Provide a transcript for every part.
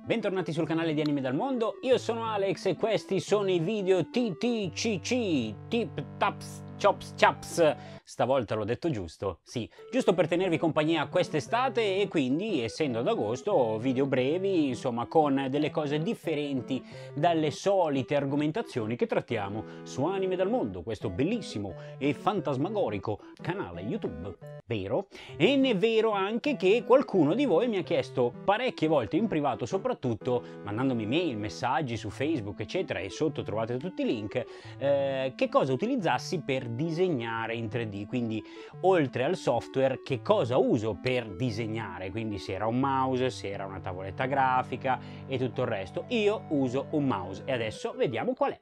Bentornati sul canale di Anime dal Mondo, io sono Alex e questi sono i video TTCC, Tip Taps Chops Chaps, stavolta l'ho detto giusto, sì, giusto per tenervi compagnia quest'estate e quindi, essendo ad agosto, video brevi, insomma, con delle cose differenti dalle solite argomentazioni che trattiamo su Anime dal Mondo, questo bellissimo e fantasmagorico canale YouTube, vero? E ne è vero anche che qualcuno di voi mi ha chiesto parecchie volte in privato, soprattutto mandandomi mail, messaggi su Facebook, eccetera, e sotto trovate tutti i link, che cosa utilizzassi per disegnare in 3D, quindi oltre al software che cosa uso per disegnare, quindi se era un mouse, se era una tavoletta grafica e tutto il resto. Io uso un mouse e adesso vediamo qual è.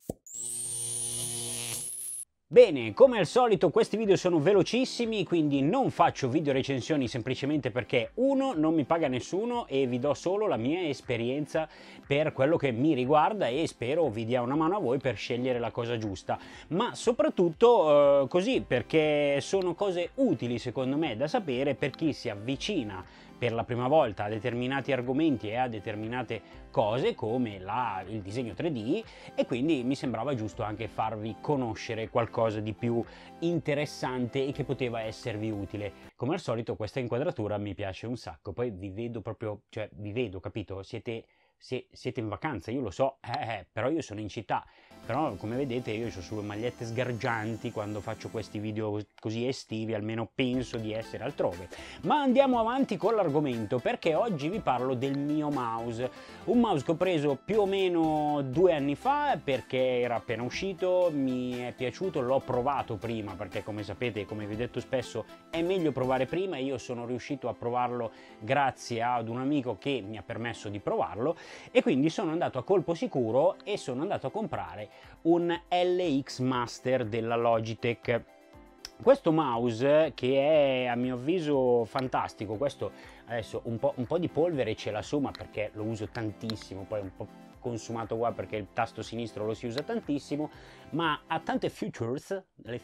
Bene, come al solito questi video sono velocissimi, quindi non faccio video recensioni semplicemente perché uno, non mi paga nessuno e vi do solo la mia esperienza per quello che mi riguarda e spero vi dia una mano a voi per scegliere la cosa giusta, ma soprattutto così perché sono cose utili secondo me da sapere per chi si avvicina per la prima volta a determinati argomenti e a determinate cose come il disegno 3D, e quindi mi sembrava giusto anche farvi conoscere qualcosa di più interessante e che poteva esservi utile. Come al solito questa inquadratura mi piace un sacco, poi vi vedo proprio, cioè vi vedo, capito? Siete in vacanza, io lo so, però io sono in città, però come vedete io ho sulle magliette sgargianti quando faccio questi video così estivi, almeno penso di essere altrove. Ma andiamo avanti con l'argomento, perché oggi vi parlo del mio mouse, un mouse che ho preso più o meno 2 anni fa perché era appena uscito, mi è piaciuto, l'ho provato prima perché come sapete, come vi ho detto spesso, è meglio provare prima e io sono riuscito a provarlo grazie ad un amico che mi ha permesso di provarlo. E quindi sono andato a colpo sicuro e sono andato a comprare un LX Master della Logitech. Questo mouse, che è a mio avviso fantastico, questo adesso un po' di polvere ce la su, ma perché lo uso tantissimo, poi un po' consumato qua perché il tasto sinistro lo si usa tantissimo, ma ha tante features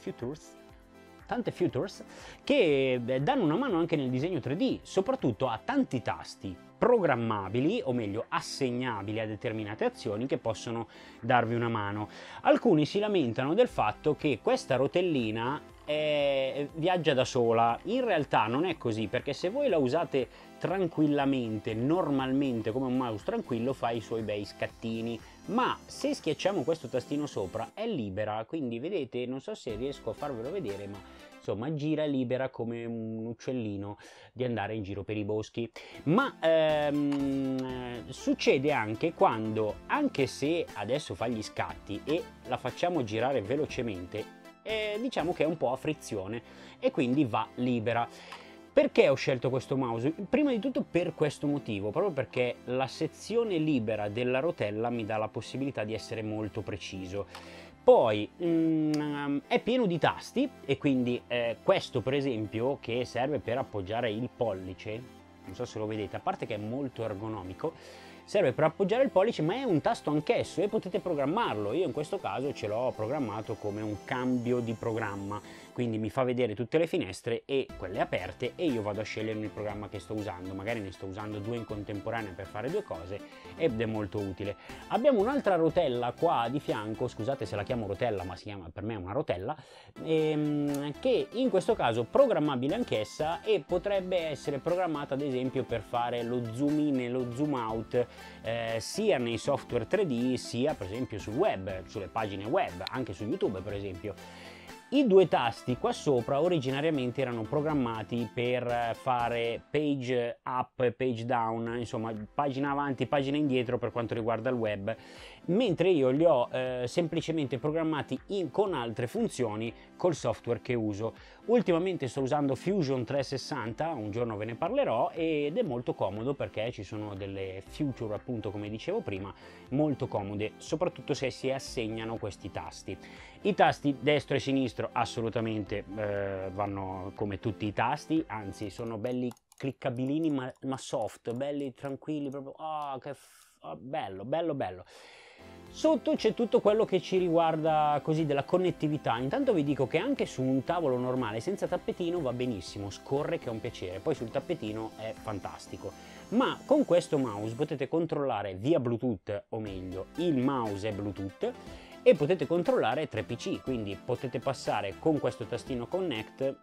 che danno una mano anche nel disegno 3D, soprattutto ha tanti tasti programmabili, o meglio assegnabili a determinate azioni che possono darvi una mano. Alcuni si lamentano del fatto che questa rotellina viaggia da sola. In realtà non è così, perché se voi la usate tranquillamente, normalmente come un mouse tranquillo, fa i suoi bei scattini, ma se schiacciamo questo tastino sopra è libera, quindi vedete, non so se riesco a farvelo vedere, ma insomma gira libera come un uccellino di andare in giro per i boschi. Ma succede anche quando, anche se adesso fa gli scatti e la facciamo girare velocemente, diciamo che è un po' a frizione e quindi va libera. Perché ho scelto questo mouse? Prima di tutto per questo motivo, proprio perché la sezione libera della rotella mi dà la possibilità di essere molto preciso. Poi è pieno di tasti e quindi questo per esempio, che serve per appoggiare il pollice, non so se lo vedete, a parte che è molto ergonomico, serve per appoggiare il pollice, ma è un tasto anch'esso e potete programmarlo. Io in questo caso ce l'ho programmato come un cambio di programma, quindi mi fa vedere tutte le finestre e quelle aperte e io vado a scegliere il programma che sto usando. Magari ne sto usando 2 in contemporanea per fare 2 cose ed è molto utile. Abbiamo un'altra rotella qua di fianco, scusate se la chiamo rotella, ma si chiama, per me è una rotella, che in questo caso programmabile anch'essa e potrebbe essere programmata ad esempio per fare lo zoom in e lo zoom out sia nei software 3D sia per esempio sul web, sulle pagine web, anche su YouTube per esempio. I 2 tasti qua sopra originariamente erano programmati per fare page up e page down, insomma pagina avanti, pagina indietro per quanto riguarda il web, mentre io li ho semplicemente programmati con altre funzioni col software che uso. Ultimamente sto usando Fusion 360, un giorno ve ne parlerò, ed è molto comodo perché ci sono delle feature, appunto come dicevo prima, molto comode, soprattutto se si assegnano questi tasti. I tasti destro e sinistro assolutamente vanno come tutti i tasti, anzi sono belli cliccabilini ma soft, belli tranquilli, proprio bello. Sotto c'è tutto quello che ci riguarda così della connettività. Intanto vi dico che anche su un tavolo normale senza tappetino va benissimo, scorre che è un piacere, poi sul tappetino è fantastico. Ma con questo mouse potete controllare via Bluetooth, o meglio, il mouse è Bluetooth, e potete controllare 3 PC, quindi potete passare con questo tastino Connect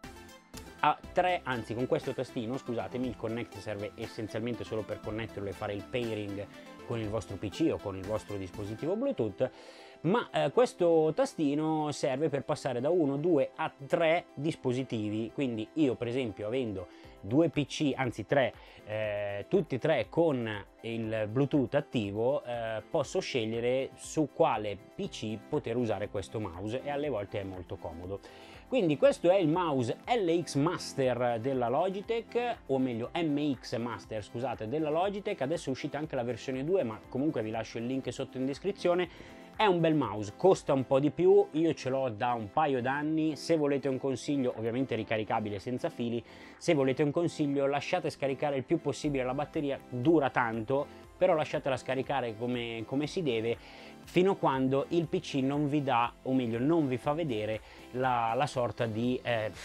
a 3, anzi con questo tastino, scusatemi, il Connect serve essenzialmente solo per connetterlo e fare il pairing con il vostro PC o con il vostro dispositivo Bluetooth, ma questo tastino serve per passare da 1, 2 a 3 dispositivi, quindi io per esempio avendo 2 PC, anzi 3, tutti e 3 con il Bluetooth attivo, posso scegliere su quale PC poter usare questo mouse e alle volte è molto comodo. Quindi questo è il mouse LX Master della Logitech, o meglio MX Master, scusate, della Logitech. Adesso è uscita anche la versione 2, ma comunque vi lascio il link sotto in descrizione. È un bel mouse, costa un po' di più, io ce l'ho da un paio d'anni. Se volete un consiglio, ovviamente ricaricabile senza fili, se volete un consiglio lasciate scaricare il più possibile la batteria, dura tanto, però lasciatela scaricare come si deve, fino a quando il PC non vi dà, o meglio non vi fa vedere la sorta di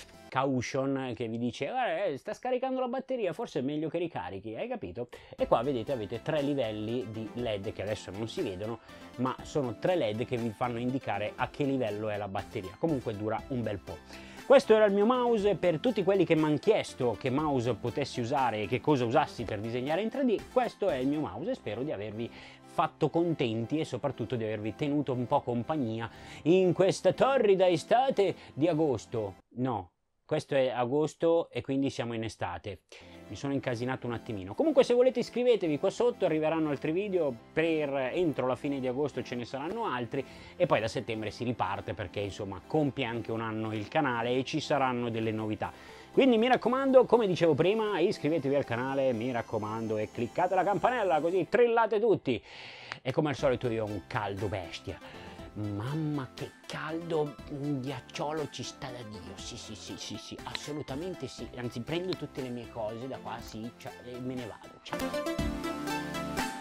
caution che vi dice sta scaricando la batteria, forse è meglio che ricarichi, hai capito? E qua vedete avete 3 livelli di LED che adesso non si vedono, ma sono 3 LED che vi fanno indicare a che livello è la batteria. Comunque dura un bel po'. Questo era il mio mouse. Per tutti quelli che mi hanno chiesto che mouse potessi usare e che cosa usassi per disegnare in 3D, questo è il mio mouse e spero di avervi fatto contenti e soprattutto di avervi tenuto un po' compagnia in questa torrida estate di agosto. No, questo è agosto e quindi siamo in estate. Mi sono incasinato un attimino. Comunque se volete iscrivetevi qua sotto, arriveranno altri video, entro la fine di agosto ce ne saranno altri e poi da settembre si riparte perché insomma compie anche un anno il canale e ci saranno delle novità. Quindi mi raccomando, come dicevo prima, iscrivetevi al canale, mi raccomando, e cliccate la campanella così trillate tutti. E come al solito io ho un caldo bestia. Mamma che caldo, un ghiacciolo ci sta da Dio, sì, assolutamente sì, anzi prendo tutte le mie cose da qua, sì, e me ne vado, ciao.